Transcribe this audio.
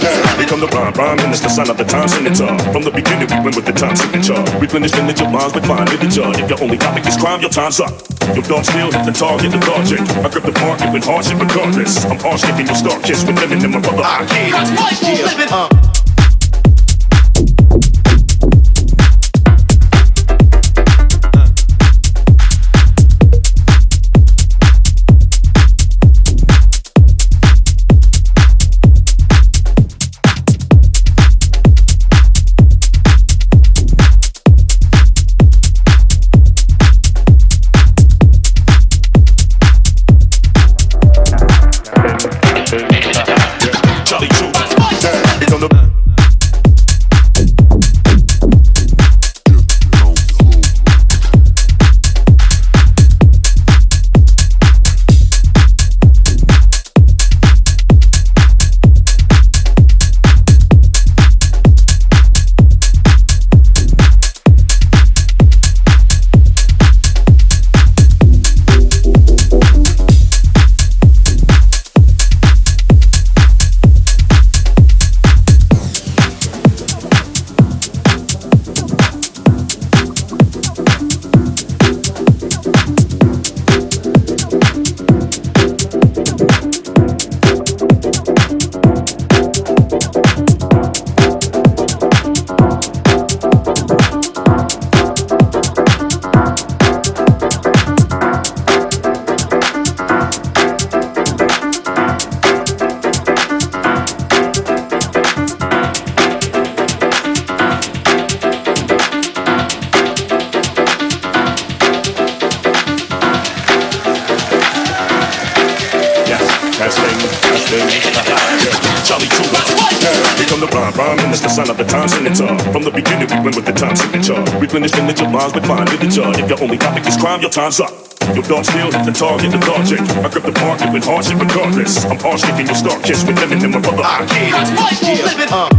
Become the rhyme and it's the sign of the time signature. From the beginning we went with the time signature. Replenish lineage of lines with fine literature. If your only topic is crime, your time's up. Your dog still hit the target, lethargic. I grip the market with hardship regardless. I'm harsh kicking your star kiss with living in my brother. I can't. That's playful living. From the beginning we went with the time signature. Replenish lineage of lines with fine literature. If your only topic is crime, your time's up. Your dog still hit the target, lethargic. I grip the market with hardship regardless. I'm harsh kicking your star kiss with living in my brother. I can't. That's playful living.